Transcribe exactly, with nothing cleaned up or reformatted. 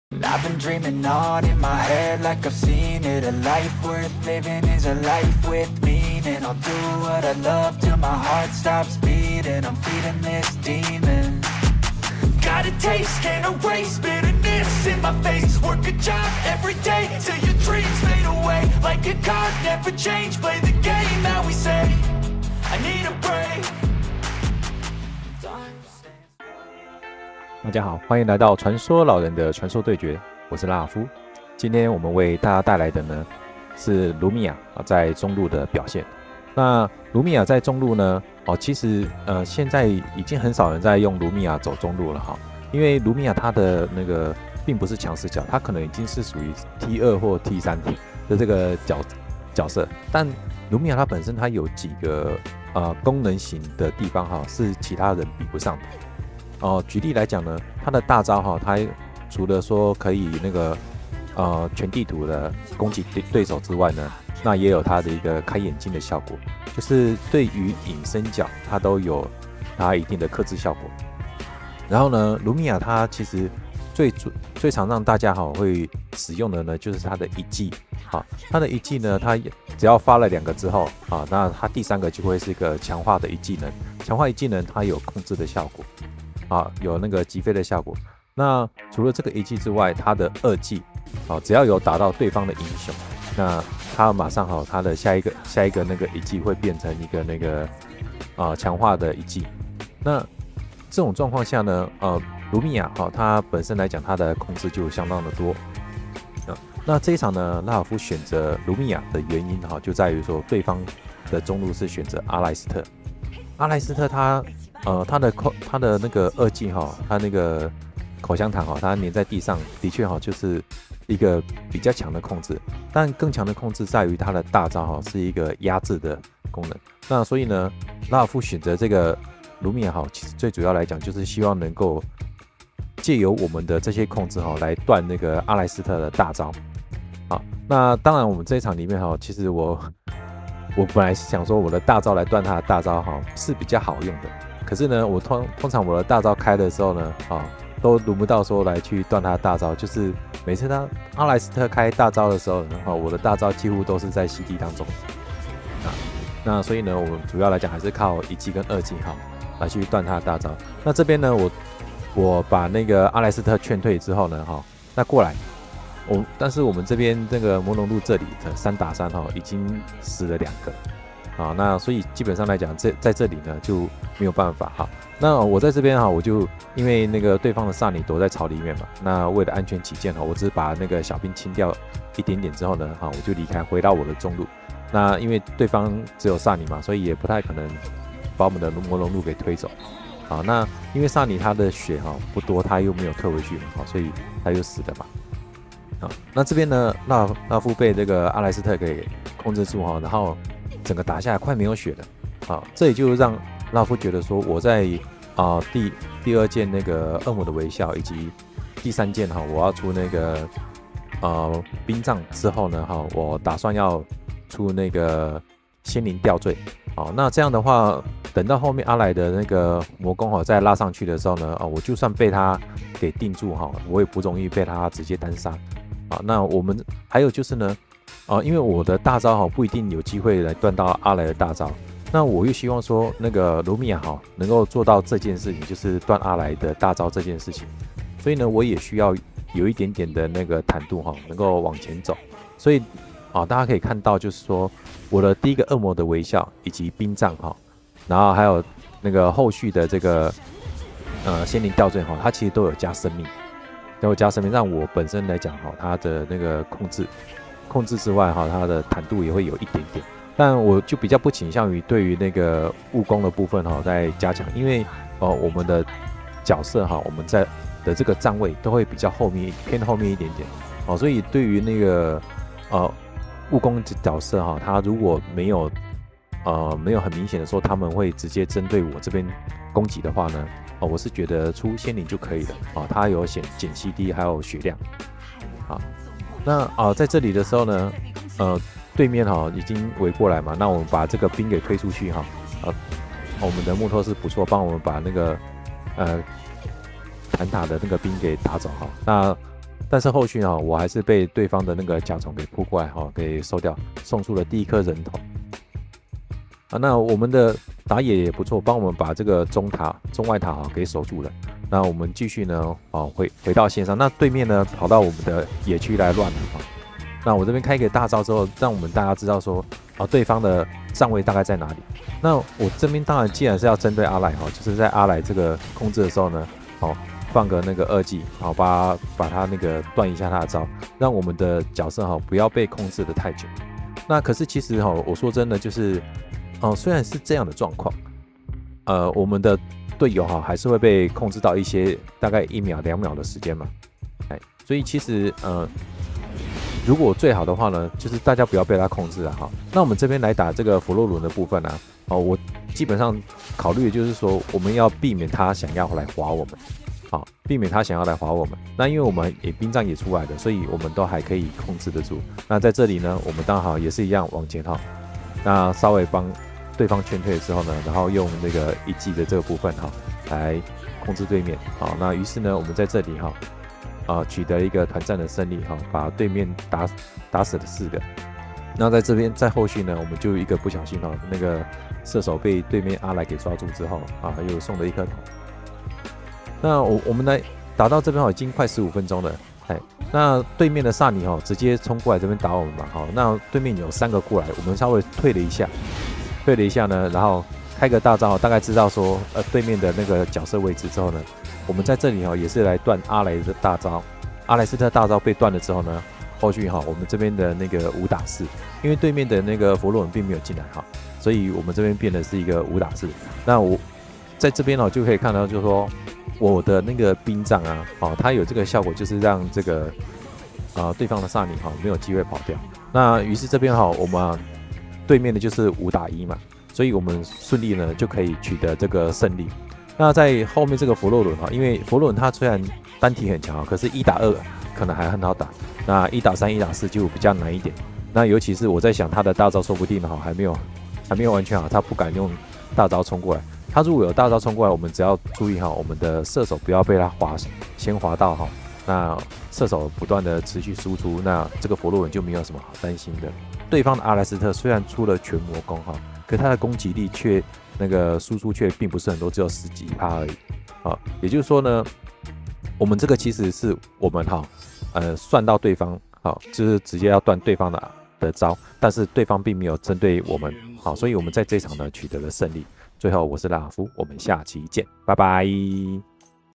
I've been dreaming on in my head like I've seen it. A life worth living is a life with meaning. I'll do what I love till my heart stops beating. I'm feeding this demon. Got a taste, can't erase bitterness in my face. Work a job every day till your dreams fade away. Like a card, never change. Play the game that we say. I need a break. 大家好，欢迎来到传说老人的传说对决，我是拉尔夫。今天我们为大家带来的呢是卢米亚在中路的表现。那卢米亚在中路呢，哦，其实呃现在已经很少人在用卢米亚走中路了哈，因为卢米亚他的那个并不是强势角，他可能已经是属于 T 二 或 T 三 的这个角角色，但卢米亚他本身他有几个呃功能型的地方哈，是其他人比不上的。哦，举例来讲呢，他的大招哈，他除了说可以那个呃全地图的攻击对手之外呢，那也有他的一个开眼睛的效果，就是对于隐身角它都有它一定的克制效果。然后呢，卢米亚它其实最最常让大家哈会使用的呢，就是它的一技啊，它的一技呢，它只要发了两个之后啊，那它第三个就会是一个强化的一技能，强化一技能它有控制的效果。啊，有那个击飞的效果。那除了这个一技之外，它的二技，啊，只要有打到对方的英雄，那它马上好，它的下一个下一个那个一技会变成一个那个啊强化的一技。那这种状况下呢，呃，卢米亚哈，它本身来讲，它的控制就相当的多。啊，那这一场呢，拉尔夫选择卢米亚的原因哈，就在于说对方的中路是选择阿莱斯特，阿莱斯特他。呃，他的口，他的那个二技哈，他那个口香糖哈，它粘在地上，的确哈，就是一个比较强的控制。但更强的控制在于他的大招哈，是一个压制的功能。那所以呢，拉尔夫选择这个卢米亚哈，其实最主要来讲就是希望能够借由我们的这些控制哈，来断那个阿莱斯特的大招。好，那当然我们这一场里面哈，其实我我本来想说我的大招来断他的大招哈，是比较好用的。可是呢，我通通常我的大招开的时候呢，啊，都轮不到说来去断他的大招，就是每次他阿莱斯特开大招的时候呢，啊，我的大招几乎都是在 C D 当中，啊，那所以呢，我们主要来讲还是靠一技跟二技哈来去断他的大招。那这边呢，我我把那个阿莱斯特劝退之后呢，哈，那过来，我但是我们这边这个魔龙路这里的三打三哈，已经死了两个。啊，那所以基本上来讲，这在这里呢就没有办法哈。那我在这边哈，我就因为那个对方的萨尼躲在草里面嘛，那为了安全起见哈，我只是把那个小兵清掉一点点之后呢，哈，我就离开，回到我的中路。那因为对方只有萨尼嘛，所以也不太可能把我们的魔龙路给推走。好，那因为萨尼他的血哈不多，他又没有退回去嘛，好，所以他就死了嘛。好，那这边呢，纳纳夫被这个阿莱斯特给控制住哈，然后。整个打下来快没有血了，好，这也就让拉夫觉得说，我在啊、呃、第第二件那个恶魔的微笑，以及第三件哈，我要出那个呃冰杖之后呢，哈，我打算要出那个仙灵吊坠，好，那这样的话，等到后面阿莱的那个魔攻哈再拉上去的时候呢，啊，我就算被他给定住哈，我也不容易被他直接单杀，好，那我们还有就是呢。啊，因为我的大招哈不一定有机会来断到阿莱的大招，那我又希望说那个卢米亚哈能够做到这件事情，就是断阿莱的大招这件事情，所以呢，我也需要有一点点的那个坦度哈，能够往前走。所以啊，大家可以看到，就是说我的第一个恶魔的微笑以及冰杖哈，然后还有那个后续的这个呃仙灵吊坠哈，它其实都有加生命，都有加生命，让我本身来讲哈，它的那个控制。控制之外哈，它的坦度也会有一点点，但我就比较不倾向于对于那个务工的部分哈在加强，因为呃我们的角色哈我们在的这个站位都会比较后面偏后面一点点哦，所以对于那个呃务工角色哈，他如果没有呃没有很明显的说他们会直接针对我这边攻击的话呢，哦我是觉得出仙灵就可以了啊，它有减减 C D 还有血量啊。那啊、呃，在这里的时候呢，呃，对面哈已经围过来嘛，那我们把这个兵给推出去哈，啊，我们的木托是不错，帮我们把那个呃坦塔的那个兵给打走哈。那但是后续啊，我还是被对方的那个甲虫给扑过来哈，给收掉，送出了第一颗人头。啊，那我们的打野也不错，帮我们把这个中塔、中外塔哈给守住了。那我们继续呢，哦，回回到线上。那对面呢，跑到我们的野区来乱了哈。那我这边开一个大招之后，让我们大家知道说，啊，对方的站位大概在哪里。那我这边当然既然是要针对阿莱哈，就是在阿莱这个控制的时候呢，哦，放个那个二技，好，把把他那个断一下他的招，让我们的角色哈不要被控制的太久。那可是其实哈，我说真的就是，哦，虽然是这样的状况，呃，我们的队友哈还是会被控制到一些大概一秒两秒的时间嘛，哎，所以其实呃。如果最好的话呢，就是大家不要被他控制了哈。那我们这边来打这个佛洛伦的部分呢、啊，哦，我基本上考虑的就是说，我们要避免他想要来划我们，好，避免他想要来划我们。那因为我们也兵仗也出来的，所以我们都还可以控制得住。那在这里呢，我们刚好也是一样往前哈，那稍微帮对方劝退之后呢，然后用那个一技的这个部分哈来控制对面。好，那于是呢，我们在这里哈。啊、呃，取得一个团战的胜利哈，把对面打打死了四个。那在这边，在后续呢，我们就一个不小心哈，那个射手被对面阿莱给抓住之后啊，又送了一颗头。那我我们来打到这边哈，已经快十五分钟了。哎，那对面的萨尼哈直接冲过来这边打我们嘛，好，那对面有三个过来，我们稍微退了一下，退了一下呢，然后开个大招，大概知道说呃对面的那个角色位置之后呢。我们在这里哈也是来断阿雷的大招，阿莱斯特大招被断了之后呢，后续哈我们这边的那个五打四，因为对面的那个佛罗伦并没有进来哈，所以我们这边变的是一个五打四。那我在这边哦就可以看到，就是说我的那个兵杖啊，哦它有这个效果，就是让这个啊、呃、对方的萨尼哈没有机会跑掉。那于是这边哈我们对面的就是五打一嘛，所以我们顺利呢就可以取得这个胜利。那在后面这个佛洛伦哈，因为佛洛伦他虽然单体很强，可是一打二可能还很好打，那一打三、一打四就比较难一点。那尤其是我在想他的大招说不定哈还没有还没有完全好，他不敢用大招冲过来。他如果有大招冲过来，我们只要注意哈，我们的射手不要被他滑先滑到哈，那射手不断的持续输出，那这个佛洛伦就没有什么好担心的。对方的阿莱斯特虽然出了全魔攻哈，可他的攻击力却那个输出却并不是很多，只有十几趴而已。啊，也就是说呢，我们这个其实是我们哈，呃，算到对方好，就是直接要断对方的的招，但是对方并没有针对我们，好，所以我们在这场呢取得了胜利。最后我是拉夫，我们下期见，拜拜。